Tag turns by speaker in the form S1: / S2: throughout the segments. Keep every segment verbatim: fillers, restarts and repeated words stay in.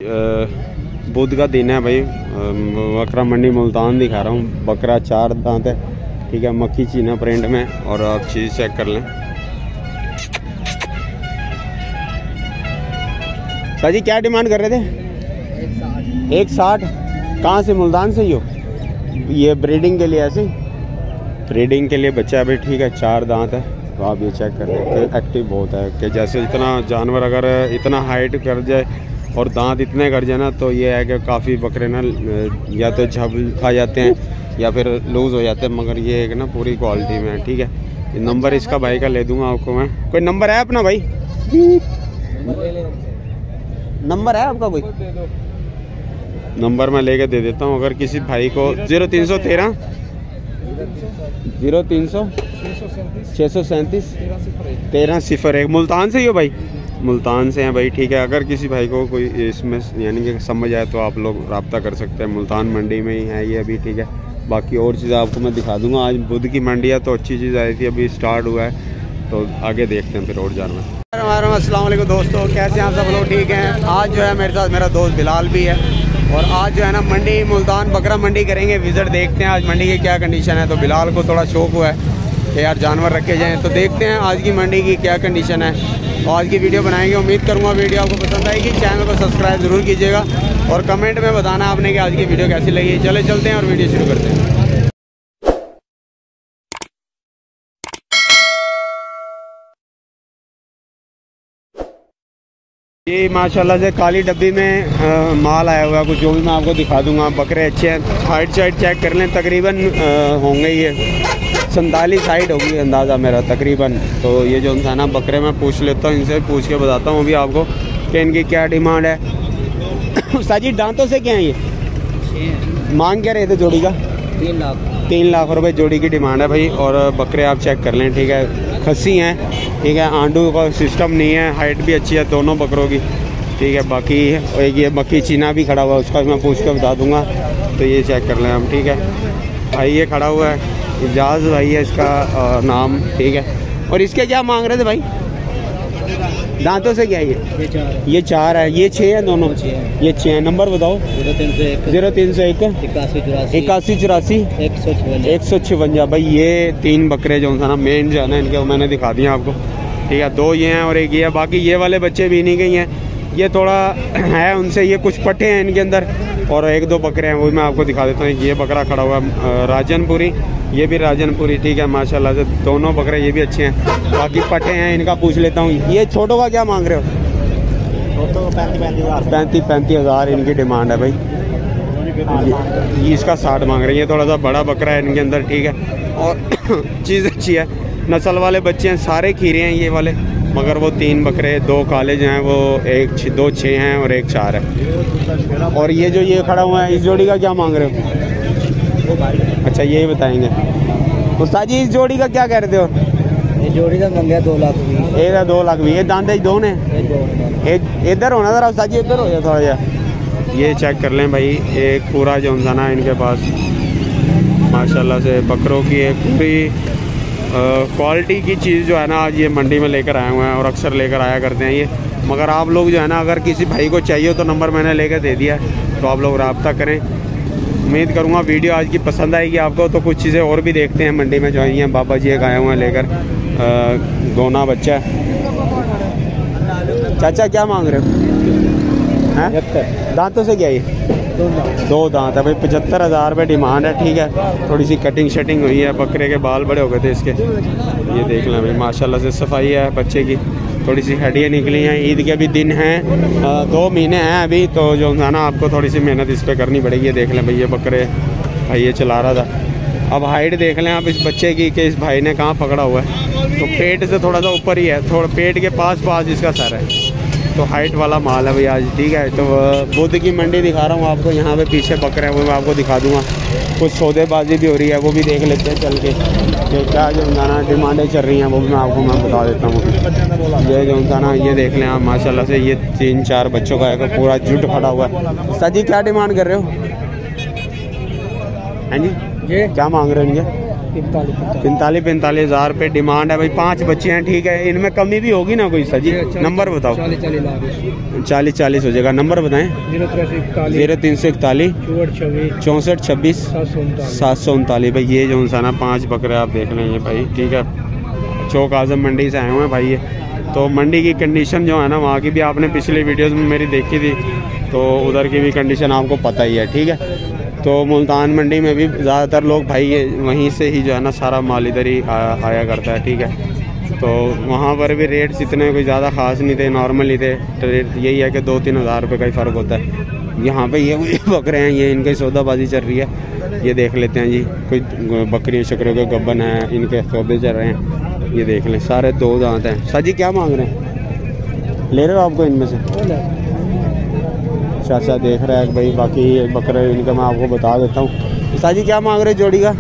S1: बुध का दिन है भाई। बकरा मंडी मुल्तान दिखा रहा हूँ। बकरा चार दांत है, ठीक है, मक्खी चीना प्रिंट में। और आप चीज़ चेक कर लें। सर जी क्या डिमांड कर रहे थे? एक साठ। कहाँ से? मुल्तान से ही हो? ये ब्रीडिंग के लिए ऐसे ब्रीडिंग के लिए बच्चा है भाई, ठीक है। चार दांत है। तो आप ये चेक कर लें। एक्टिव बहुत है कि जैसे इतना जानवर अगर इतना हाइट कर जाए और दांत इतने कर जाए ना, तो ये है कि काफ़ी बकरे ना या तो झब खा जाते हैं या फिर लूज़ हो जाते हैं। मगर ये एक ना पूरी क्वालिटी में है, ठीक है। नंबर इसका भाई का ले दूंगा आपको मैं। कोई नंबर है अपना भाई? नंबर है आपका कोई? नंबर मैं लेके दे देता हूँ। अगर किसी भाई को जीरो तीन सौ तेरह जीरो तीन सौ छः सौ सैंतीस तेरह सिफर एक। मुल्तान से ही हो भाई? मुल्तान से हैं भाई, ठीक है। अगर किसी भाई को कोई इसमें यानी कि समझ आए तो आप लोग रब्ता कर सकते हैं। मुल्तान मंडी में ही है ये अभी, ठीक है। बाकी और चीज़ें आपको मैं दिखा दूंगा। आज बुध की मंडी है तो अच्छी चीज़ आई थी, अभी स्टार्ट हुआ है, तो आगे देखते हैं फिर और जानवर। अस्सलाम वालेकुम दोस्तों, कैसे हैं आप सब लोग? ठीक हैं। आज जो है मेरे साथ मेरा दोस्त बिलाल भी है और आज जो है ना मंडी मुल्तान बकरा मंडी करेंगे विज़िट। देखते हैं आज मंडी की क्या कंडीशन है। तो बिलाल को थोड़ा शौक हुआ है कि यार जानवर रखे जाएँ, तो देखते हैं आज की मंडी की क्या कंडीशन है। तो आज की वीडियो बनाएंगे। उम्मीद करूँगा वीडियो आपको पसंद आएगी। चैनल को सब्सक्राइब ज़रूर कीजिएगा और कमेंट में बताना आपने कि आज की वीडियो कैसी लगी। चले चलते हैं और वीडियो शुरू करते हैं। ये माशाल्लाह से काली डब्बी में आ, माल आया हुआ है कुछ, जो भी मैं आपको दिखा दूंगा। बकरे अच्छे हैं। हाइट साइड चेक कर लें, तकरीबन आ, होंगे ये सैंतालीस हाइट होगी अंदाज़ा मेरा तकरीबन। तो ये जो है ना बकरे मैं पूछ लेता हूँ, इनसे पूछ के बताता हूँ अभी आपको कि इनकी क्या डिमांड है। साजी दांतों से क्या है ये? मांग क्या रहे थे जोड़ी का? तीन लाख तीन लाख रुपए जोड़ी की डिमांड है भाई। और बकरे आप चेक कर लें, ठीक है। खस्सी हैं, ठीक है। आंडू का सिस्टम नहीं है। हाइट भी अच्छी है दोनों बकरों की, ठीक है। बाकी एक ये मक्खी चीना भी खड़ा हुआ है, उसका मैं पूछ कर बता दूंगा। तो ये चेक कर लें हम, ठीक है। भाई ये खड़ा हुआ है, इजाज़ भाई है इसका आ, नाम, ठीक है। और इसके क्या मांग रहे थे भाई? दांतों से क्या है ये? ये चार ये चार है। ये छः है दोनों? ये छः है। नंबर बताओ। जीरो तीन सौ एक जीरो तीन सौ एक इक्यासी चौरासी इक्यासी चौरासी एक सौ छवंजा एक सौ छवंजा भाई। ये तीन बकरे जो है ना मेन जो है ना इनके, मैंने दिखा दिया आपको, ठीक है। दो ये हैं और एक ये है। बाकी ये वाले बच्चे भी नहीं गई हैं, ये थोड़ा है उनसे, ये कुछ पट्टे हैं इनके अंदर। और एक दो बकरे हैं वो मैं आपको दिखा देता हूँ। ये बकरा खड़ा हुआ है राजनपुरी, ये भी राजनपुरी, ठीक है। माशाल्लाह से दोनों बकरे ये भी अच्छे हैं। बाकी पट्टे हैं, इनका पूछ लेता हूँ। ये छोटों का क्या मांग रहे हो? पैंतीस पैंतीस पैंतीस हज़ार इनकी डिमांड है भाई। ये इसका साठ मांग रहे हैं। ये थोड़ा सा बड़ा बकरा है इनके अंदर, ठीक है। और चीज़ अच्छी है, नस्ल वाले बच्चे हैं, सारे खीरे हैं ये वाले। मगर वो तीन बकरे, दो काले जो हैं वो एक दो छः हैं और एक चार है। और ये जो ये खड़ा हुआ है, इस जोड़ी का क्या मांग रहे हो? अच्छा यही बताएंगे। उस्ताद जी इस जोड़ी का क्या कह रहे हो? ये जोड़ी का मंगया दो लाख भी। एक दो लाख भी। ये दांत दो ने इधर होना जरा उस्ताद जी, इधर हो जाए थोड़ा जा। ये चेक कर लें भाई, एक पूरा जो है इनके पास माशाल्लाह से बकरों की एक पूरी क्वालिटी की चीज़ जो है ना आज ये मंडी में लेकर आए हुए हैं। और अक्सर लेकर आया करते हैं ये। मगर आप लोग जो है ना अगर किसी भाई को चाहिए तो नंबर मैंने लेकर दे दिया, तो आप लोग रब्ता करें। उम्मीद करूँगा वीडियो आज की पसंद आएगी आपको। तो कुछ चीज़ें और भी देखते हैं मंडी में जो आई हैं। बाबा जी एक आए हुए हैं लेकर गोना बच्चा। चाचा क्या मांग रहे हो? हैं दांतों से क्या ये? दो दांत है भाई। पचहत्तर हज़ार रुपये डिमांड है, ठीक है। थोड़ी सी कटिंग शटिंग हुई है, बकरे के बाल बड़े हो गए थे इसके। ये देख लें भाई, माशाल्लाह से सफाई है बच्चे की। थोड़ी सी हड्डियाँ निकली हैं। ईद के भी दिन हैं, दो महीने हैं अभी, तो जो है ना आपको थोड़ी सी मेहनत इस पर करनी पड़ेगी। ये देख लें भाई, ये बकरे भाई ये चला रहा था। अब हाइट देख लें आप इस बच्चे की कि इस भाई ने कहाँ पकड़ा हुआ है। तो पेट से थोड़ा सा ऊपर ही है, थोड़ा पेट के पास पास इसका सर है। तो हाइट वाला माल है भाई आज, ठीक है। तो बुध की मंडी दिखा रहा हूँ आपको। यहाँ पे पीछे बकरे हैं वो मैं आपको दिखा दूँगा। कुछ सौदेबाजी भी हो रही है, वो भी देख लेते हैं चल के कि क्या जो ना डिमांडें चल रही हैं, वो भी मैं आपको मैं बता देता हूँ। ये जो है ना ये देख लें आप माशाल्लाह से, ये तीन चार बच्चों का है, पूरा जुट खड़ा हुआ है। सर जी क्या डिमांड कर रहे हो? हैं जी ये क्या मांग रहे हैं इनके? पैंतालीस पैंतालीस हज़ार रुपये डिमांड है भाई। पांच बच्चे हैं, ठीक है। इनमें कमी भी होगी ना कोई सजी? नंबर बताओ। चालीस चालीस हो जाएगा। नंबर बताएं। जीरो तीन सौ इकतालीस चौंसठ छब्बीस सात सौ उनतालीस। भाई ये जो सा ना पाँच बकरे आप देख लेंगे भाई, ठीक है। चौक आजम मंडी से आए हुए हैं भाई ये। तो मंडी की कंडीशन जो है ना, वहाँ की भी आपने पिछले वीडियोस में मेरी देखी थी, तो उधर की भी कंडीशन आपको पता ही है, ठीक है। तो मुल्तान मंडी में भी ज़्यादातर लोग भाई ये वहीं से ही जो है ना सारा माल इधर ही आया करता है, ठीक है। तो वहाँ पर भी रेट्स इतने कोई ज़्यादा ख़ास नहीं थे, नॉर्मल ही थे। तो रेट यही है कि दो तीन हज़ार रुपये का ही फ़र्क होता है। यहाँ पे ये ये बकरे हैं, ये इनकी सौदाबाजी चल रही है। ये देख लेते हैं जी, कोई बकरियों शकरों के गब्बन हैं, इनके सौदे चल रहे हैं। ये देख लें, सारे दो दांत हैं। साजी क्या मांग रहे हैं? ले रहे हो आपको इनमें से? चाचा देख रहा है भाई। बाकी बकरे इनका मैं आपको बता देता हूँ। साजी क्या मांग रहे जोड़ी का?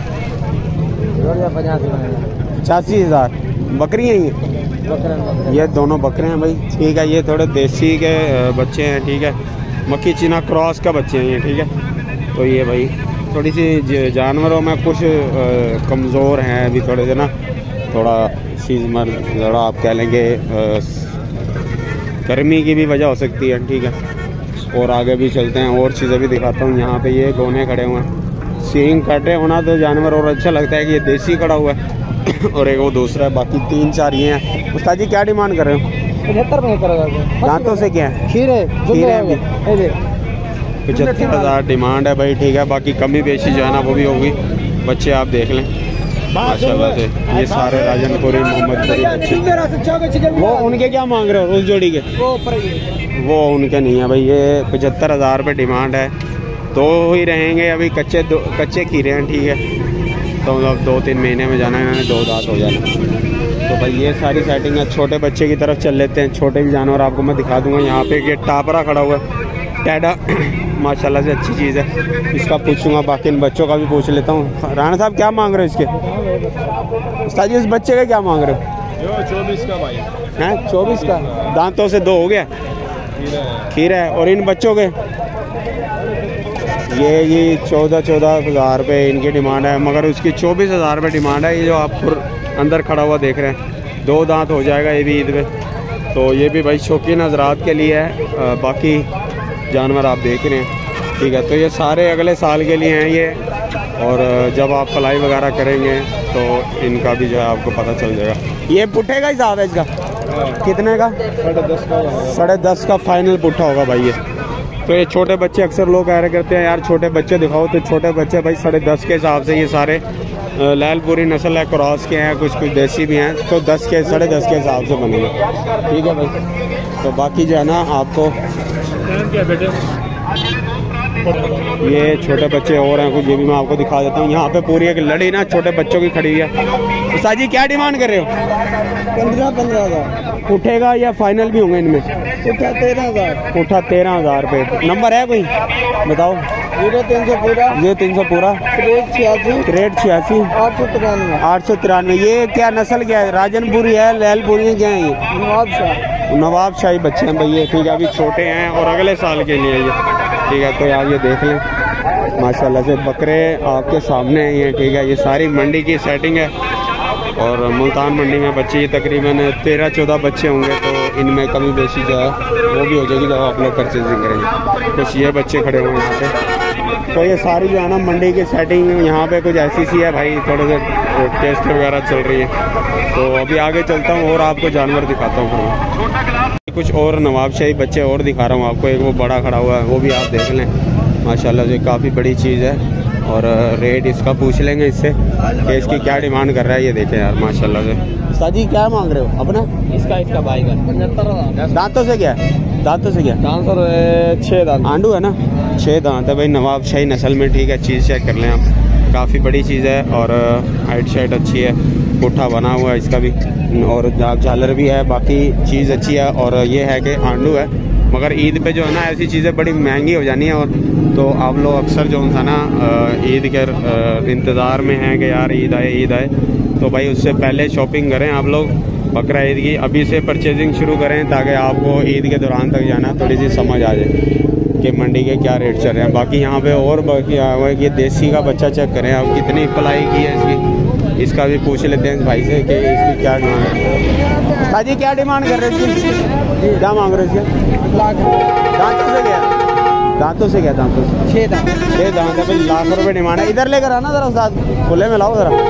S1: पचासी हज़ार। बकरियाँ ही हैं ये, दोनों बकरे हैं भाई, ठीक है। ये थोड़े देसी के बच्चे हैं, ठीक है। मक्खी चीना क्रॉस का बच्चे हैं ये, ठीक है। तो ये भाई थोड़ी सी जानवरों में कुछ कमज़ोर हैं अभी थोड़े से ना, थोड़ा चीज़ मर थोड़ा आप कह लेंगे गर्मी की भी वजह हो सकती है, ठीक है। और आगे भी चलते हैं, और चीज़ें भी दिखाता हूँ। यहाँ पे ये गोने खड़े हुए हैं, सींग कटे होना तो जानवर और अच्छा लगता है कि ये देसी खड़ा हुआ है और एक वो दूसरा है। बाकी तीन चार ये हैं। उस्ताद जी क्या डिमांड कर रहे हो? पचहत्तर पचहत्तर दांतों से क्या है? खीरे खीरे पचहत्तर हज़ार डिमांड है भाई, ठीक है। बाकी कमी बेशी जो है ना वो भी होगी। बच्चे आप देख लें माशाल्लाह से, ये सारे राजनपुरी मोहम्मदपुरी बच्चे। वो उनके क्या मांग रहे हो उस जोड़ी के? वो उनके नहीं है भाई। ये पचहत्तर हज़ार रुपये डिमांड है। दो ही रहेंगे अभी, कच्चे दो कच्चे खीरे हैं, ठीक है। तो मतलब दो तीन महीने में जाना है, इन्होंने दो दांत हो जाना। तो भाई ये सारी सेटिंग है। छोटे बच्चे की तरफ चल लेते हैं। छोटे भी जानवर आपको मैं दिखा दूंगा। यहाँ पे ये टापरा खड़ा हुआ है, टैडा माशाल्लाह से अच्छी चीज़ है। इसका पूछूंगा, बाकी इन बच्चों का भी पूछ लेता हूँ। राणा साहब क्या मांग रहे हो इसके? उस्ताद जी इस बच्चे का क्या मांग रहे हो?
S2: चौबीस का भाई
S1: हैं? चौबीस का। दांतों से दो हो गया, खीरा है। और इन बच्चों के ये ये चौदह चौदह हज़ार रुपये इनकी डिमांड है, मगर उसकी चौबीस हज़ार रुपये डिमांड है। ये जो आप अंदर खड़ा हुआ देख रहे हैं, दो दांत हो जाएगा ये भी ईद में। तो ये भी भाई शौकीन हजरात के लिए है। बाकी जानवर आप देख रहे हैं, ठीक है। तो ये सारे अगले साल के लिए हैं ये, और जब आप पलाई वगैरह करेंगे तो इनका भी जो है आपको पता चल जाएगा। ये पुट्ठे का हिसाब है इसका कितने का? साढ़े दस का साढ़े दस का फाइनल पुट्ठा होगा भाई ये। तो ये छोटे बच्चे अक्सर लोग कह रहे करते हैं यार छोटे बच्चे दिखाओ, तो छोटे बच्चे भाई साढ़े दस के हिसाब से ये सारे लैलपुरी नस्ल है, क्रॉस के हैं, कुछ कुछ देसी भी हैं। तो दस के साढ़े दस के हिसाब से बनेंगे, ठीक है भाई। तो बाकी जो है ना आपको
S2: क्या बेटे
S1: ये छोटे बच्चे और हैं कुछ, ये भी मैं आपको दिखा देता हूँ। यहाँ पे पूरी एक लड़ी ना छोटे बच्चों की खड़ी हुई है। उस्ताद जी क्या डिमांड कर रहे हो?
S2: पंद्रह पंद्रह हज़ार
S1: उठेगा या फाइनल भी होंगे इनमें?
S2: उठा तेरह हज़ार
S1: उठा तेरह हज़ार रुपये। नंबर है कोई बताओ?
S2: जीरो तीन सौ पूरा
S1: ये तीन सौ पूरा
S2: रेट छियासी
S1: रेट छियासी
S2: आठ सौ तिरानवे
S1: आठ सौ तिरानवे। ये क्या नस्ल क्या है? राजनपुरी है, लैलपुरी क्या है? ये
S2: नवाब शाह
S1: नवाब शाही बच्चे हैं भाई ये, ठीक है। अभी छोटे हैं और अगले साल के लिए ये, ठीक है। तो यार ये देख लें माशाल्लाह से बकरे आपके सामने हैं ये, ठीक है। ये सारी मंडी की सेटिंग है और मुल्तान मंडी में बच्चे तकरीबन तेरह चौदह बच्चे होंगे। तो इनमें कमी बेशी जो है वो भी हो जाएगी जब आप लोग परचेजिंग करेंगे। कुछ ये बच्चे खड़े हुए हैं यहाँ पे। तो ये सारी जो है ना मंडी की सेटिंग यहाँ पे कुछ ऐसी सी है भाई, थोड़े से टेस्ट वगैरह चल रही है। तो अभी आगे चलता हूँ और आपको जानवर दिखाता हूँ। कुछ और नवाबशाही बच्चे और दिखा रहा हूँ आपको। एक वो बड़ा खड़ा हुआ है, वो भी आप देख लें माशाल्लाह से, काफ़ी बड़ी चीज़ है। और रेट इसका पूछ लेंगे इससे कि इसकी क्या डिमांड कर रहा है। ये देखें यार माशाल्लाह से। साजी क्या मांग रहे हो अपना?
S2: इसका इसका भाई का पचहत्तर।
S1: दांतों से क्या है? दांतों से क्या?
S2: दांत सर छः दांत
S1: आंडू है ना, छः दांत है भाई नवाबशाही नस्ल में, ठीक है। चीज़ चेक कर लें आप, काफ़ी बड़ी चीज़ है और हाइट शाइट अच्छी है, पुट्ठा बना हुआ है इसका भी, और झालर भी है। बाकी चीज़ अच्छी है और ये है कि आंडू है। मगर ईद पे जो है ना ऐसी चीज़ें बड़ी महंगी हो जानी है, और तो आप लोग अक्सर जो था ना ईद के इंतज़ार में हैं कि यार ईद आए ईद आए, तो भाई उससे पहले शॉपिंग करें आप लोग बकरा ईद की। अभी से परचेजिंग शुरू करें ताकि आपको ईद के दौरान तक जाना थोड़ी सी समझ आ जाए। कि मंडी के क्या रेट चल रहे हैं। बाकी यहाँ पे और बाकी ये देसी का बच्चा चेक करें आप, कितनी पलाई की है इसकी, इसका भी पूछ लेते हैं भाई से कि इसकी क्या डिमांड है। ताजी क्या डिमांड कर रहे हैं इसकी, क्या मांग रहे हैं इसके? दांतों से क्या, दांतों से क्या, दांतों से
S2: छः दांत
S1: छः दांत है भाई, लाख रुपए डिमांड है। इधर लेकर आना ज़रा साथ, खुले में लाओ ज़रा।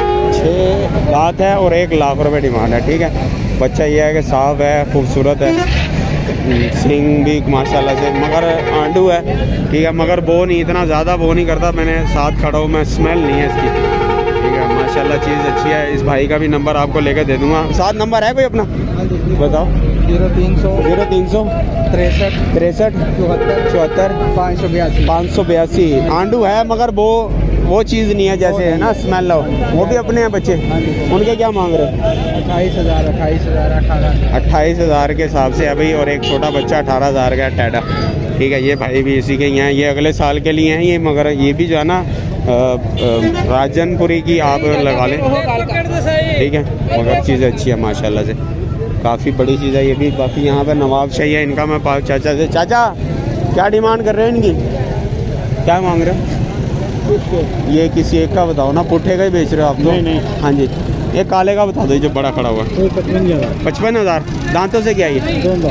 S1: छः दांत है और एक लाख रुपए डिमांड है, ठीक है। बच्चा ये है कि साफ है, खूबसूरत है, सिंग भी माशाल्लाह से, मगर आंडू है, ठीक है। मगर बो नहीं, इतना ज़्यादा बो नहीं करता, मैंने साथ खड़ा हूँ मैं, स्मेल नहीं है इसकी, ठीक है। माशाल्लाह चीज़ अच्छी है। इस भाई का भी नंबर आपको लेकर दे दूँगा। साथ नंबर है कोई अपना, बताओ।
S2: जीरो तीन सौ
S1: जीरो तीन सौ
S2: तिरसठ
S1: तिरसठ
S2: चौहत्तर
S1: चौहत्तर
S2: पाँच सौ बयासी
S1: पाँच सौ बयासी। आंडू है मगर वो वो चीज़ नहीं है जैसे है ना, स्मेल लो। वो भी अपने हैं बच्चे, उनके क्या मांग रहे हो?
S2: अट्ठाईस हज़ार अट्ठाईस हज़ार अठारह
S1: अट्ठाईस हज़ार के हिसाब से है भाई, और एक छोटा बच्चा अठारह हज़ार का टैडा, ठीक है। ये भाई भी इसी के ही हैं, ये अगले साल के लिए हैं ये, मगर ये भी जो है ना राजनपुरी की आप लगा लें, ठीक है। मगर चीज़ अच्छी है माशाल्लाह से, काफ़ी बड़ी चीज़ है ये भी। बाकी यहाँ पर नवाब शाही है इनका। मैं पाक चाचा से, चाचा क्या डिमांड कर रहे हैं इनकी, क्या मांग रहे हो? ये किसी एक का बताओ ना, पुट्ठे का ही बेच रहे हो आप तो?
S2: नहीं नहीं,
S1: हाँ जी, एक काले का बता दो जो बड़ा खड़ा हुआ। पचपन हज़ार दांतों से क्या ये?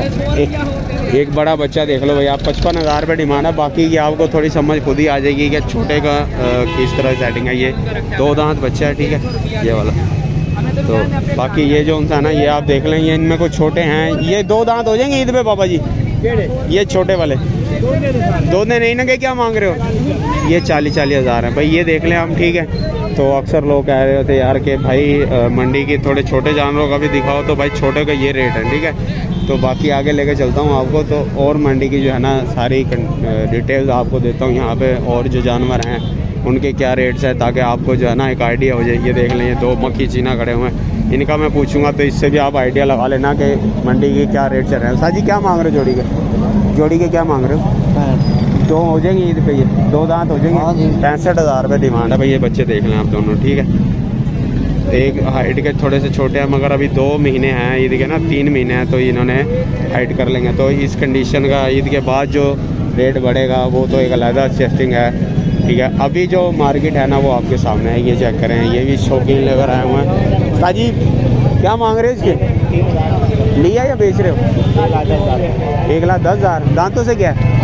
S1: एक, एक बड़ा बच्चा देख लो भाई आप, पचपन हज़ार रुपये डिमांड है। बाकी की आपको थोड़ी समझ खुद ही आ जाएगी कि छोटे का आ, किस तरह सेटिंग है। ये दो दांत बच्चा है, ठीक है, ये वाला। तो बाकी ये जो इंसान है ये आप देख लें, ये इनमें कुछ छोटे हैं, ये दो दांत हो जाएंगे ईद पे बाबा जी, ये छोटे वाले दो ने नहीं ना, के क्या मांग रहे हो? ये चालीस चालीस हज़ार है भाई, ये देख लें हम, ठीक है। तो अक्सर लोग कह रहे होते यार कि भाई आ, मंडी की थोड़े छोटे जानवरों का भी दिखाओ, तो भाई छोटे का ये रेट है, ठीक है। तो बाकी आगे लेके चलता हूँ आपको, तो और मंडी की जो है ना सारी डिटेल्स आपको देता हूँ यहाँ पे, और जो जानवर हैं उनके क्या रेट्स है, ताकि आपको जो है ना एक आइडिया हो जाए। ये देख लें, ये दो मक्खी चीना खड़े हुए हैं, इनका मैं पूछूंगा तो इससे भी आप आइडिया लगा लेना कि मंडी के क्या रेट चल रहे हैं। साजी क्या मांग रहे हो जोड़ी के, जोड़ी के क्या मांग रहे हो? दो हो जाएंगे ईद पे, ये दो दांत हो जाएंगे, पैंसठ हज़ार रुपये डिमांड है भाई। ये बच्चे देख लें आप दोनों, ठीक है। एक हाइट के थोड़े से छोटे हैं, मगर अभी दो महीने हैं ईद के ना, तीन महीने हैं, तो इन्होंने हाइट कर लेंगे। तो इस कंडीशन का ईद के बाद जो रेट बढ़ेगा वो तो एक अलग सेटिंग है, ठीक है। अभी जो मार्केट है ना वो आपके सामने है, ये चेक करें, ये भी शौकीन लेकर आए हुए हैं। ताजी क्या मांग रहे हैं इसके, लिया या बेच रहे हो? एक लाख दस हज़ार दांतों से क्या है?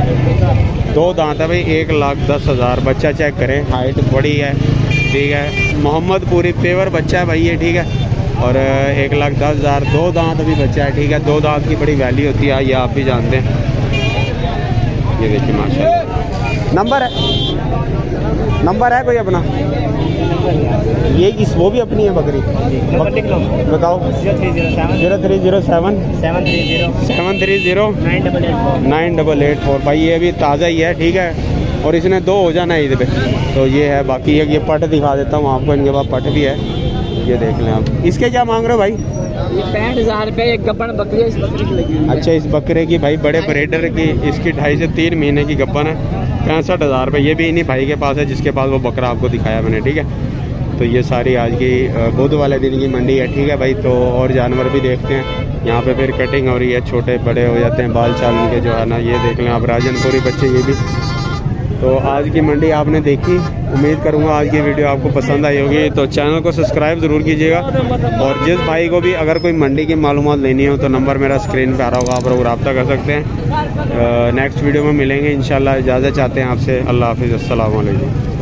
S1: दो दांत है भाई, एक लाख दस हज़ार। बच्चा चेक करें, हाइट बड़ी है, ठीक है। मोहम्मद पूरी पेवर बच्चा है भाई ये, ठीक है। और एक लाख दस हज़ार, दो दांत अभी बच्चा है, ठीक है। दो दांत की बड़ी वैल्यू होती है, ये आप भी जानते हैं। ये देखिए माशाल्लाह, नंबर है, नंबर है कोई अपना? ये इस वो भी अपनी है बकरी, बताओ। Zero three zero seven
S2: seven three zero
S1: seven three zero
S2: nine double eight four
S1: nine double eight four भाई, ये भी ताज़ा ही है, ठीक है। और इसने दो हो जाना है ईद पे, तो ये है। बाकी एक ये पट दिखा देता हूँ आपको, इनके पास पट भी है, ये देख लें आप। इसके क्या मांग रहे हो भाई?
S2: ये पैंठ हज़ार रुपये एक गब्बन बकरी है, इस बकरी की लगी।
S1: अच्छा, इस बकरे की भाई बड़े ब्रीडर की, इसकी ढाई से तीन महीने की गब्बन है, पैंसठ हज़ार रुपये। ये भी इन्हीं भाई के पास है जिसके पास वो बकरा आपको दिखाया मैंने, ठीक है। तो ये सारी आज की बुध वाले दिन की मंडी है, ठीक है भाई। तो और जानवर भी देखते हैं यहाँ पे, फिर कटिंग हो रही है, छोटे बड़े हो जाते हैं बाल चाल के जो है ना, ये देख लें आप, राजनपुरी बच्चे ये भी। तो आज की मंडी आपने देखी, उम्मीद करूँगा आज की वीडियो आपको पसंद आई होगी। तो चैनल को सब्सक्राइब ज़रूर कीजिएगा, और जिस भाई को भी अगर कोई मंडी की मालूमात लेनी हो तो नंबर मेरा स्क्रीन पे आ रहा होगा, आप लोग रब्ता कर सकते हैं। नेक्स्ट वीडियो में मिलेंगे इंशाल्लाह। इजाज़त चाहते हैं आपसे, अल्लाह हाफिज़, अस्सलाम वालेकुम।